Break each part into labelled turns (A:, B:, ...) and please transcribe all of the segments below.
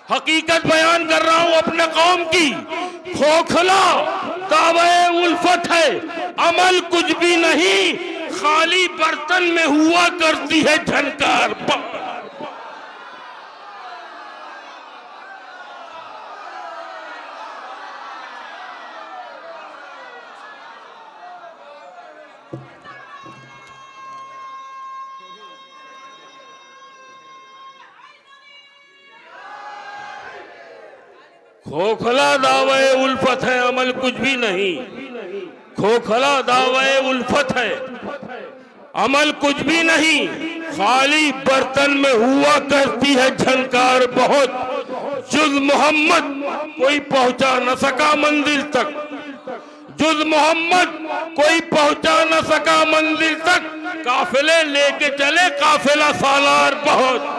A: हकीकत बयान कर रहा हूं अपने कौम की। खोखला दावे उल्फत है, अमल कुछ भी नहीं, खाली बर्तन में हुआ करती है झनकार। खोखला दावे उल्फत है, अमल कुछ भी नहीं। खोखला दावे उल्फत है, अमल कुछ भी नहीं, खाली बर्तन में हुआ करती है झनकार बहुत। जुज़ मोहम्मद कोई पहुंचा न सका मंजिल तक, जुज़ मोहम्मद कोई पहुंचा न सका मंजिल तक। काफिले लेके चले काफिला सालार बहुत।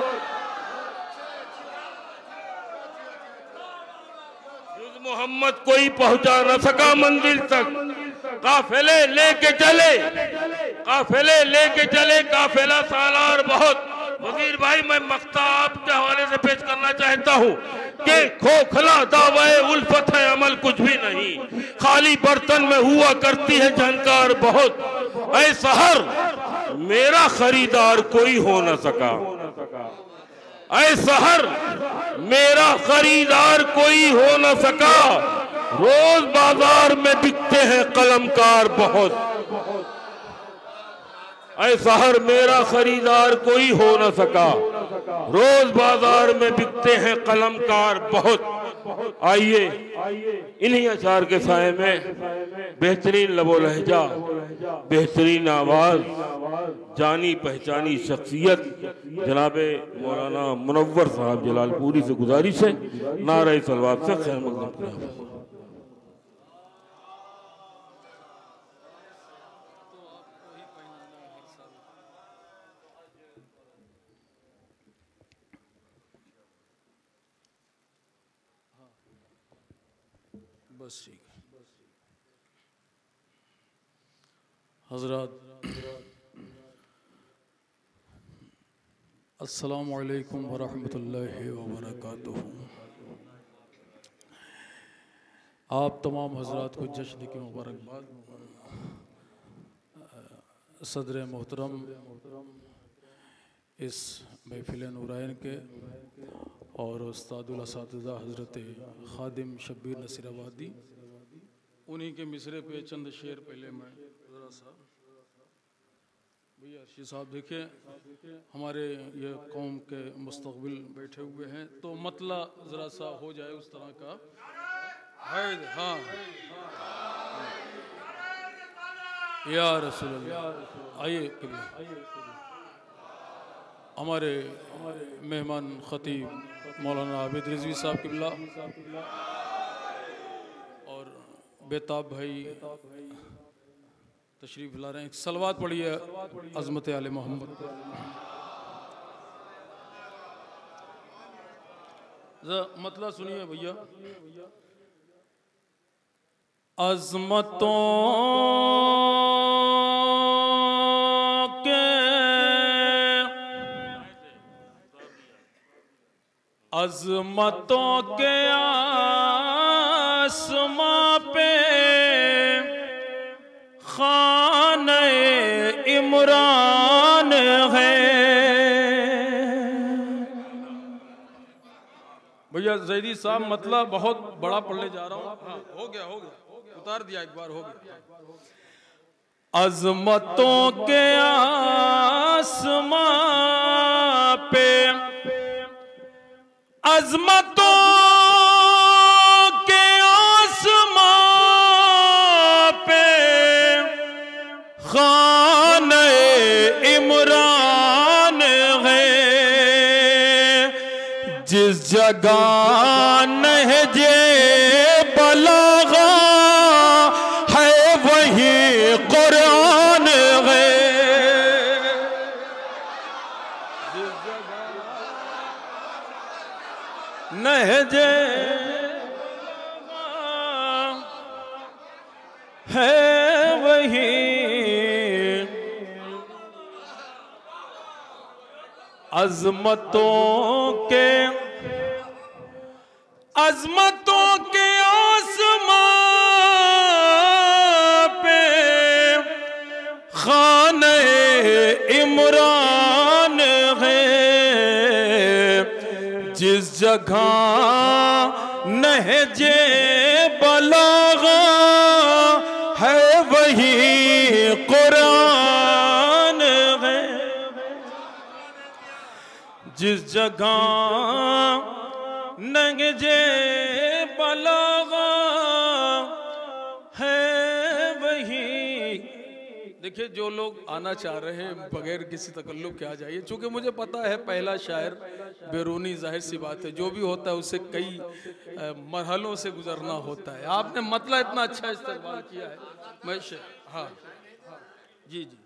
A: मोहम्मद कोई पहुंचा न सका मंजिल तक, काफिले लेके चले, काफिले लेके चले, काफिला सालार बहुत। वजीर भाई मैं मक्ता आपके हवाले से पेश करना चाहता हूँ कि खोखला दावे उल्फत है, अमल कुछ भी नहीं, खाली बर्तन में हुआ करती है झनकार बहुत। ऐ सहर मेरा खरीदार कोई हो न सका, ऐ सहर मेरा खरीदार कोई हो न सका। रोज बाजार में बिकते हैं कलमकार बहुत। ऐ सहर मेरा खरीदार कोई हो न सका, रोज बाजार में बिकते हैं कलमकार बहुत। आइए इन्हीं अशार के साए में बेहतरीन लबो लहजा, बेहतरीन आवाज, जानी पहचानी शख्सियत जनाबे मौलाना मुनव्वर साहब जलालपुरी से गुजारिश है नारे सलवात से खैर मकदम।
B: बस ठीक है। हज़रात अस्सलामु अलैकुम वरहमतुल्लाहि वबरकातुहू। आप तमाम हज़रात को जश्न की मुबारकबाद। सदर मोहतरम इस महफिल नूराइन के और उस्तादुल असातिज़ा हज़रत खादिम शब्बीर नसीराबादी, उन्हीं के मिसरे पे चंद शेर पहले मैं ज़रा सा भैया शी साहब देखिए, हमारे ये कौम के मुस्तक़बिल बैठे हुए हैं तो मतला ज़रा सा हो जाए उस तरह का है। हाँ या रसूलल्लाह। आइए हमारे मेहमान ख़तीब मौलाना आबिद रिजवी साहब किबला और बेताब भाई तशरीफ़ ला रहे हैं। सलवात पढ़िए अज़मत आले मोहम्मद। मतलब सुनिए भैया। अज़मतों के अज़मतों के आसमां पे खाने इमरान है। भैया जैदी साहब मतलब बहुत बड़ा पढ़ने जा रहा हूँ। हाँ, हो गया उतार दिया एक बार, हो गया। अज़मतों के आसमां पे अज़मतों के आसमां पे खाने इमरान है। जिस जगह नहजे बलागा है वही कुरान है। नहजे है वही अज़मतों के अजमतों के आसमां पे खाने इमरान है, जिस जगह नहजे बलागा है वही कुरान है। जिस जगह नहजे बलागा है वही। देखिए, जो लोग आना चाह रहे हैं बगैर किसी तकल्लुफ के आ जाइए, चूंकि मुझे पता है पहला शायर बैरूनी, जाहिर सी बात है, जो भी होता है उससे कई मरहलों से गुजरना होता है। आपने मतलब इतना अच्छा इस्तेमाल किया है, मैं हाँ जी जी।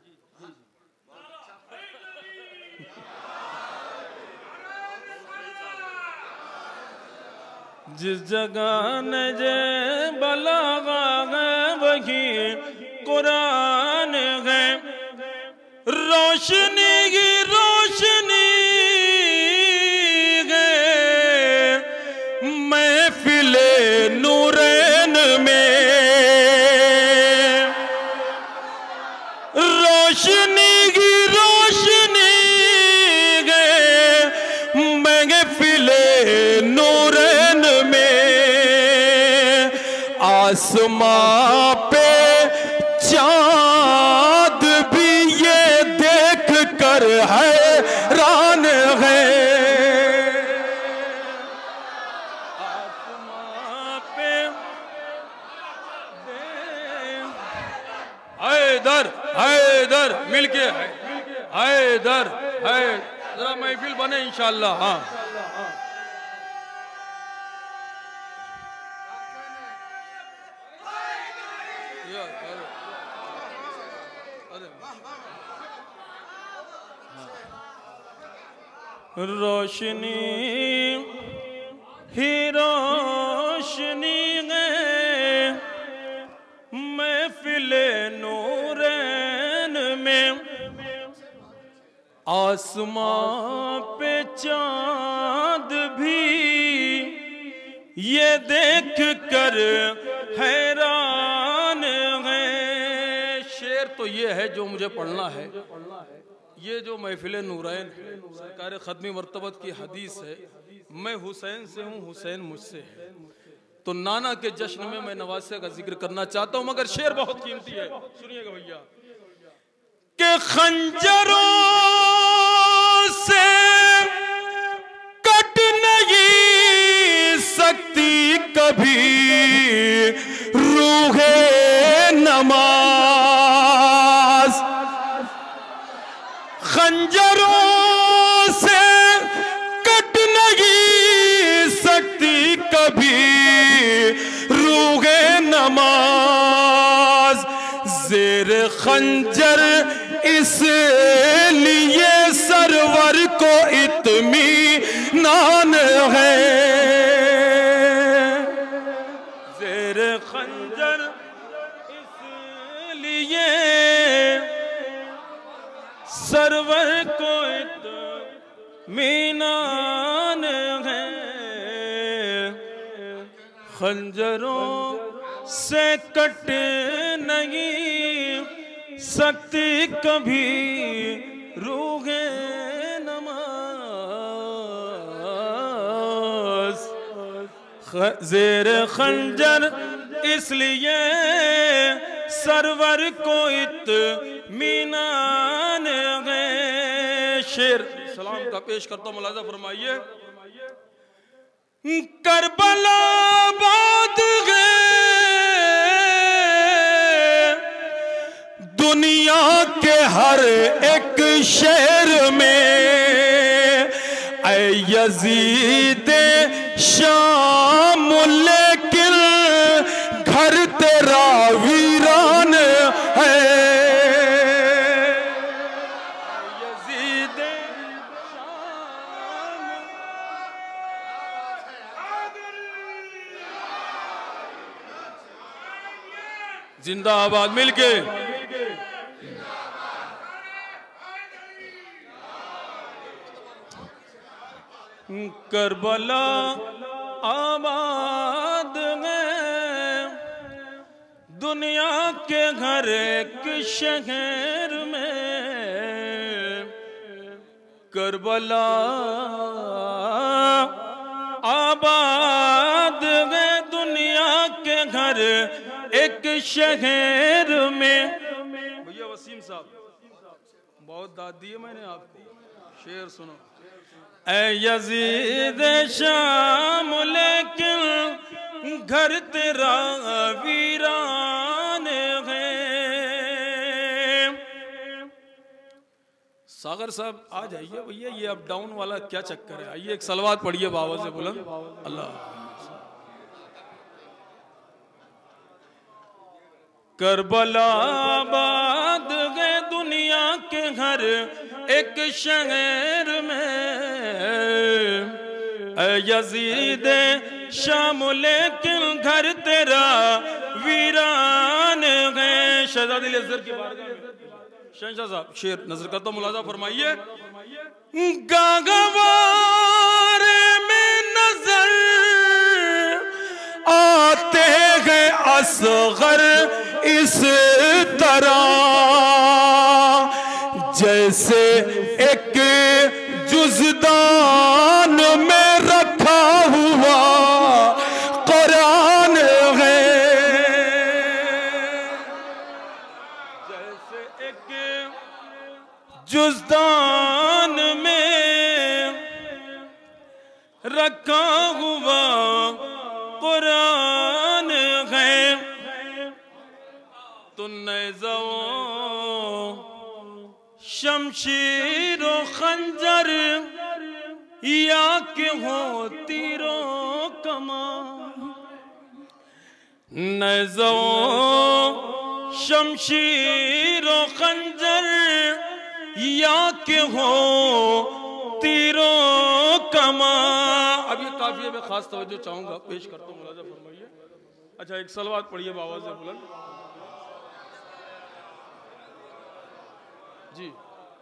B: जिस जगह नजे बलागा है वही कुरान है, रोशनी की रोशनी है महफिले नूरैन में। रोशनी की रोशनी है महफिले नूरैन में। आसमां पे चाँद भी ये देख कर हैरान है। आसमां पे हैदर मिलके हैदर है, जरा महफिल बने इंशाअल्लाह। हाँ रोशनी ही रोशनी है महफिले नूरैन में। आसमां पे चाँद भी ये देख कर हैरान है। शेर तो ये है जो मुझे पढ़ना है। ये जो महफिले नूरैन है, सरकार ख़त्मी मर्तबत की हदीस है, मैं हुसैन से हूँ, हुसैन मुझसे है। तो नाना के जश्न में मैं नवासे का जिक्र करना चाहता हूँ, मगर शेर बहुत कीमती है, सुनिएगा भैया। के खंजरों से कट नहीं सकती कभी रूहे नमाज। खंजरों से कट नहीं सकती कभी रूहे नमाज। ज़ेर खंजर इसलिए सरवर को इत्मीनान है। ज़ेर खंजर इसलिए सरवर को इत्मीनान है। खंजरों से कट नहीं सकती कभी रूहे नमाज। ज़ेर खंजर इसलिए सरवर को इत्मीनान है। शेर सलाम का पेश करता हूं, मुलाज़ा फरमाइए। करबला बात है दुनिया के हर एक शहर में। ऐ यजीद शाम लेकिन घर तेरा वीरान है। यजीद शाम जिंदाबाद मिलके। करबला आबाद है दुनिया के हर एक शहर में, करबला आबाद है दुनिया के हर एक शहर में। भैया वसीम साहब बहुत दाद दी है मैंने आपको, शेर सुनो। ऐ यजीद शाम लेकिन घर तेरा वीरान है। सागर साहब आ जाइए भैया, ये अप डाउन वाला क्या चक्कर है, आइए एक सलवात पढ़िए बाबा से बुलंद। अल्लाह करबला आबाद है दुनिया के हर एक शहर में, यजीद शाम लेकिन घर तेरा वीरान है। शहजादी अजहर की बारगाह में शहंशाह साहब शेर नजर करता मुलाजा फरमाइए। गगवार में नजर आते हैं असगर इस तरह, जैसे एक जुज़दान में रखा हुआ कुरान है, जैसे एक जुज़दान में रखा हुआ कुरान है। तो नेज़ो शमशीर व खंजर या के हो तीरों कमान, नेज़ो शमशीर व खंजर या के हो तीरों कमान। अब ये काफिये में खास तवज्जो चाहूंगा, पेश करता हूँ, मुलाजा फरमाइए। अच्छा एक सलवात पढ़िए बाबा से बुलंद जी।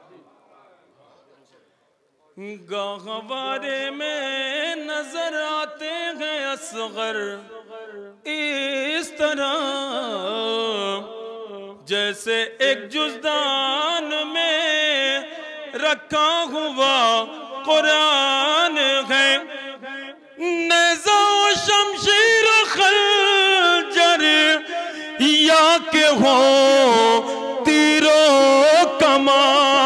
B: गहवारे में नजर आते हैं असगर इस तरह, जैसे एक जुज़दान में रखा हुआ कुरान है। नेज़ा शमशीर खंजर या के हो तीरों कमा,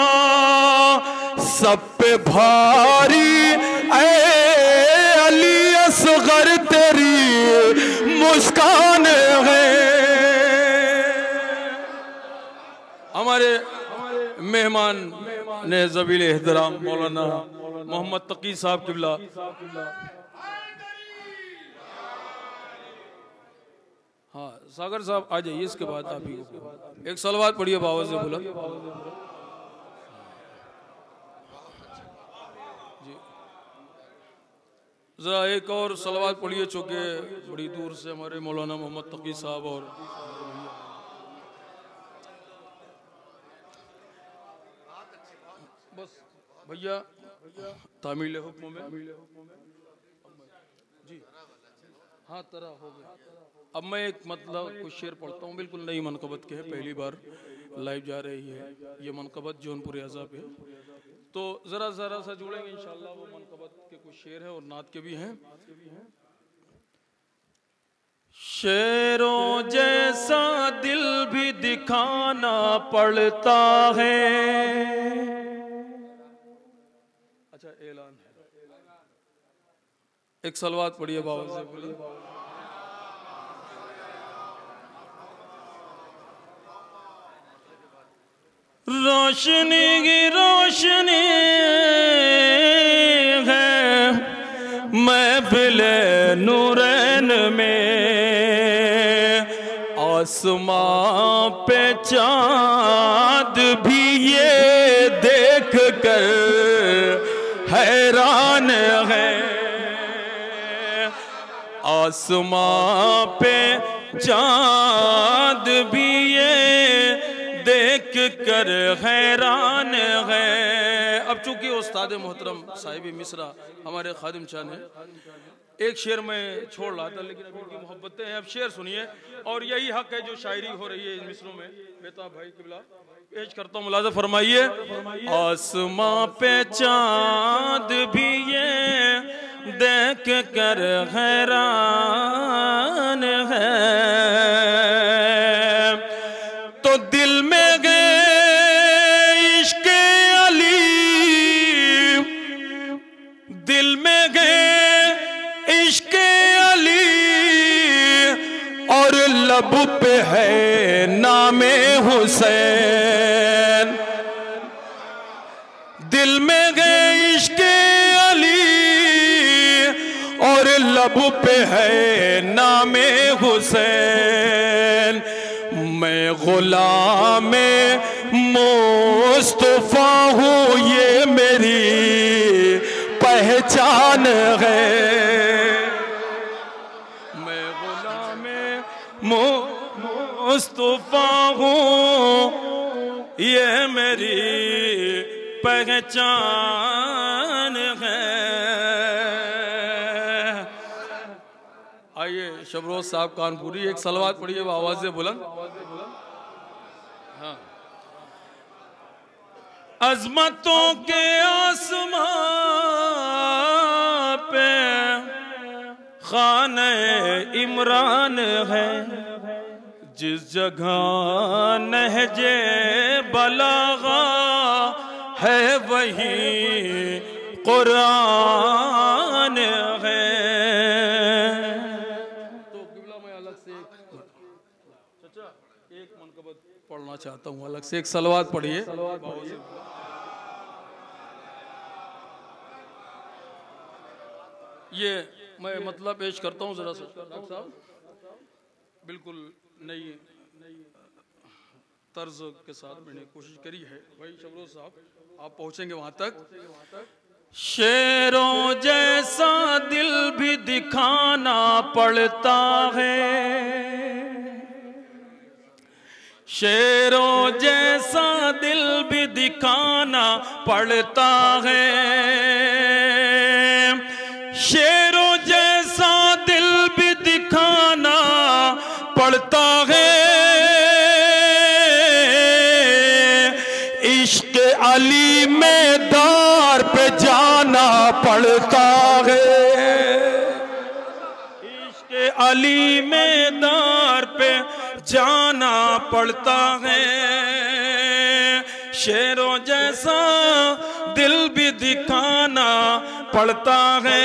B: सब पे भारी ऐ अली असगर तेरी मुस्कान है। हमारे मेहमान ने ज़बील एहतराम मौलाना मोहम्मद तकी साहब किबला, हाँ सागर साहब आ जाइए, इसके बाद आप ही को एक सलवात पढ़िए बाबा से बोला जी। जरा एक और सलवात पढ़िए, चूँकि बड़ी दूर से हमारे मौलाना मोहम्मद तकी साहब और बस भैया तामील हुक्म में जी, हाँ तरह हो गया। अब मैं एक मतलब कुछ शेर पढ़ता हूँ, बिल्कुल नई मनकबत के है, पहली बार लाइव जा रही है ये मनकबत जौनपुर अज़ा पे, तो ज़रा सा जुड़ेंगे इंशाल्लाह। वो मनकबत के कुछ शेर हैं और नात के भी हैं। शेरों जैसा दिल भी दिखाना पड़ता है। अच्छा ऐलान है, एक सलवात पढ़िए बाबा से बोलिए। रोशनी की रोशनी है महफिले नूरैन में, आसमां पे चाँद भी ये देख कर हैरान है, आसमां पे चाँद भी ये देख कर हैरान है। अब चूंकि उस्ताद मोहतरम साहिब मिसरा हमारे खादिम चाह ने एक शेर में छोड़ रहा था, लेकिन अभी उनकी मोहब्बतें हैं। अब शेर सुनिए, और यही हक है जो शायरी हो रही है इन मिसरों में। बेताब भाई किबला पेश करता हूँ, मुलाज़ा फरमाइए। आसमां पे चांद भी ये देख कर हैरान है, तो दिल में गए इश्क अली, दिल में गए इश्क अली, और लब पे है नामे हुसैन। दिल में गए इश्क अली और लब पे है नामे हुसैन। मैं गुलाम मुस्तफा हूँ, ये मेरी पहचान है। मैं गुलाम मुस्तफा हूँ, ये मेरी पहचान है। आइए शबरोज साहब कानपुरी एक सलवात पढ़िए आवाज़ बुलंद। हाँ। अज़मतों के आसमां पे खाने इमरान है, जिस जगह नहजे बलागा है वही कुरान है। तो किबला मैं अलग से एक मनकबत पढ़ना चाहता हूँ, अलग से एक सलवात पढ़िए। ये मैं मतलब पेश करता हूँ जरा सा डॉक्टर साहब, बिल्कुल नई तर्ज के साथ मैंने कोशिश करी है। भाई शबरोज साहब आप पहुंचेंगे वहां तक। शेरों जैसा दिल भी दिखाना पड़ता है, शेरों जैसा दिल भी दिखाना पड़ता है, शेरों जैसा दिल भी दिखाना पड़ता है। इश्क अली में दार पे जाना पड़ता है, इश्क अली में दार पे जाना पड़ता है। शेरों जैसा दिल भी दिखाना पड़ता है।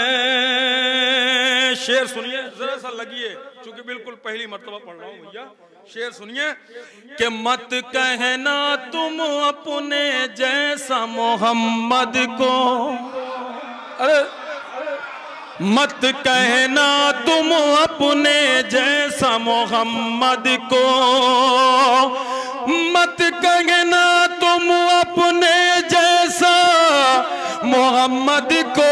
B: शेर सुनिए जरा सा लगिए, चूंकि बिल्कुल पहली मर्तबा पढ़ रहा हूँ भैया। शेर सुनिए कि मत कहना तुम अपने जैसा मोहम्मद को, अरे मत कहना तुम अपने जैसा मोहम्मद को, मत कहना तुम अपने जैसा मोहम्मद को।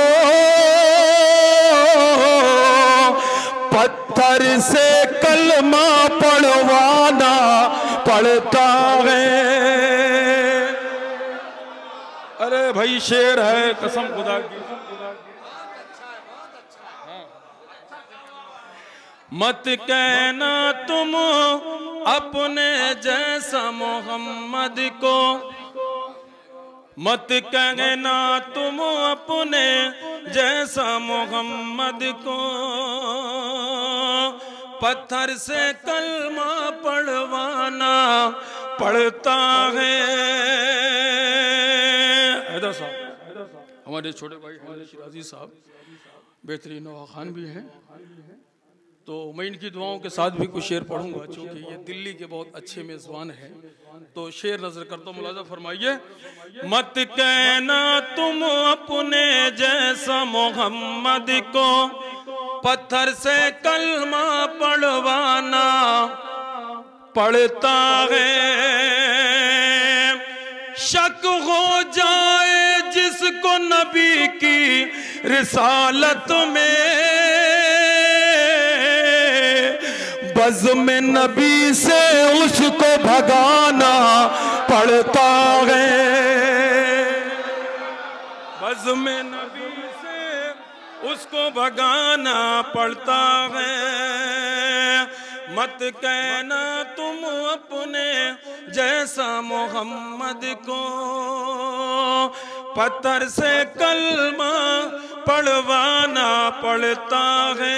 B: पत्थर से कलमा पढ़वाना पड़ता है। अरे भाई शेर है कसम खुदा की। मत कहना तुम अपने जैसा मोहम्मद को, मत कहना तुम अपने जैसा मोहम्मद को। पत्थर से कलमा पढ़वाना पड़ता है। हैदर साहब हमारे छोटे भाई हमारे शिराजी साहब बेहतरीन नवा खान भी हैं, तो मैं इनकी दुआओं के साथ भी कुछ शेर पढ़ूंगा, क्योंकि ये दिल्ली के बहुत अच्छे मेज़बान हैं। तो शेर नजर करता हूँ, मुलाज़ा फरमाइए। मत कहना तुम अपने जैसा मोहम्मद को, पत्थर से कलमा पढ़वाना पड़ता है। शक हो जाए जिसको नबी की रिसालत में, बज़्म नबी से उसको भगाना पड़ता है।
C: आज़्म नबी से उसको भगाना पड़ता है। मत कहना तुम अपने जैसा मोहम्मद को, पत्थर से कलमा पढ़वाना पड़ता है।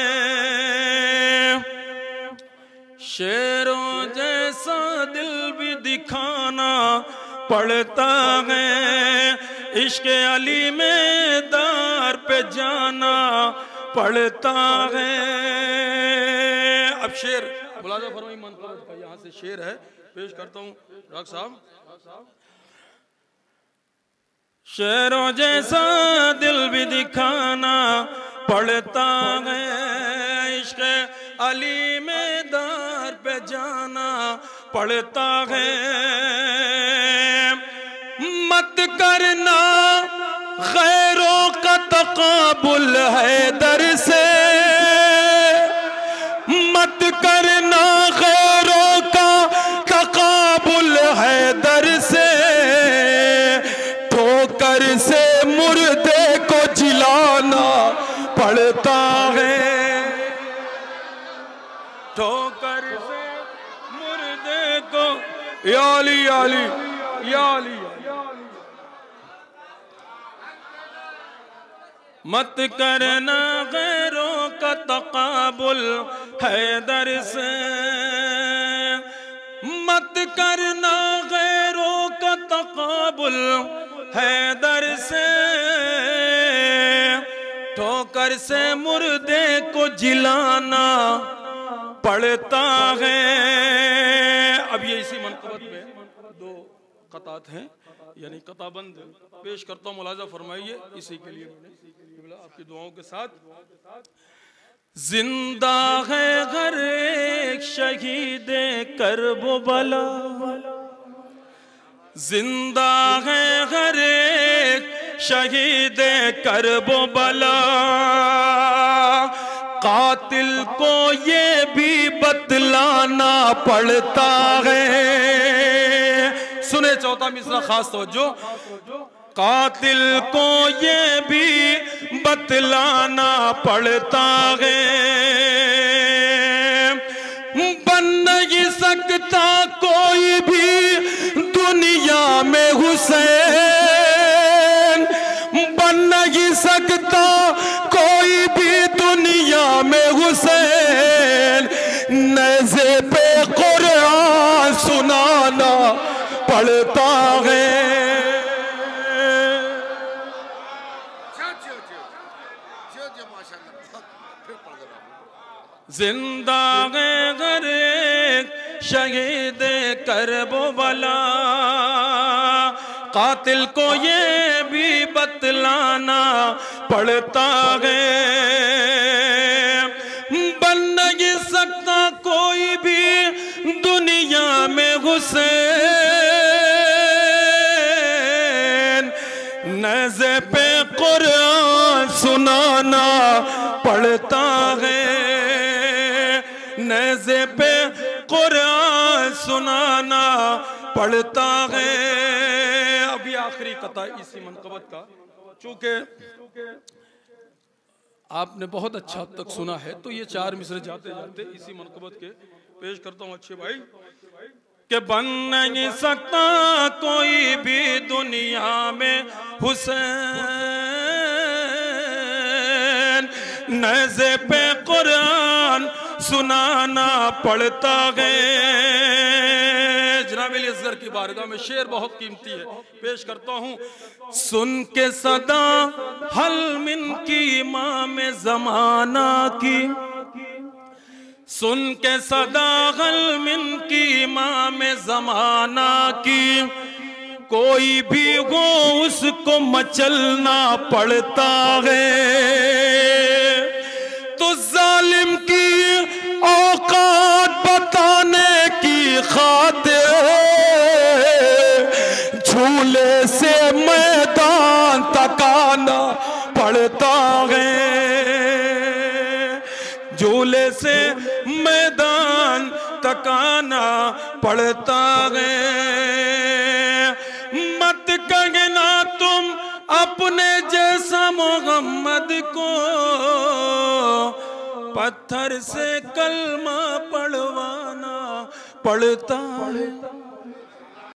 C: शेरों जैसा दिल भी दिखाना पड़ता है। इश्क़ अली में दार पे जाना पड़ता है। अब शेर मुलाज़ा फरमाइए मनक़बत का, यहाँ से शेर है, पेश करता हूँ राग साहब। शेरों जैसा दिल भी दिखाना पड़ता है। इश्क़ अली में दार पे जाना पड़ता है। मत करना गैरों का तक़ाबुल हैदर से, मत करना गैरों का तक़ाबुल हैदर से। ठोकर से मुर्दे को जिलाना पड़ता है। ठोकर से मुर्दे को या अली या अली या अली। मत करना गैरों का तक़ाबुल हैदर से, मत करना गैरों का तक़ाबुल हैदर से। ठोकर से मुर्दे को जिलाना पड़ता है। अब ये इसी मनक़बत में दो क़तात हैं, यानी कताबंद पेश करता हूँ, मुलाज़ा फरमाइए। इसी के लिए आपकी दुआओं के साथ। जिंदा है हर एक शहीद करबला, जिंदा है हर एक शहीद करबला। कातिल को ये भी बतलाना पड़ता है। सुने चौथा मिसरा खास तवज्जो। कातिल को ये भी बतलाना पड़ता है। बन नहीं सकता कोई भी दुनिया में हुसैन, बन नहीं सकता कोई भी दुनिया में हुसैन। नेज़े पे कुरान सुनाना पड़ता है। जिंदा है हर एक शहीद करबला। कातिल को ये भी बतलाना पड़ता है। बन नहीं सकता कोई भी दुनिया में हुसैन। नेज़े पे कुरान सुनाना पड़ता है। नेज़े पे कुरान सुनाना पड़ता है। अभी आखिरी कता इसी मनक़बत का, चूँकि आपने बहुत अच्छा हद तक सुना है, तो ये चार मिसरे जाते जाते इसी मनक़बत के पेश करता हूँ अच्छे भाई। कि बन नहीं सकता कोई भी दुनिया में हुसैन। नेज़े पे कुरान सुनाना पड़ता है। जनाब असगर की बारगाह में शेर बहुत कीमती है, पेश करता हूँ। सुन के सदा हल मिन की इमाम ज़माना की, सुन के सदा हल मिन की इमाम ज़माना की। कोई भी हो उसको मचलना पड़ता है। तो जालिम की औकात बताने की खातिर झूले से मैदान तकाना पड़ता है। झूले से मैदान तकाना पड़ता है। मत कहना तुम अपने जैसा मोहम्मद को पत्थर से कलमा पढ़वाना पड़ता है।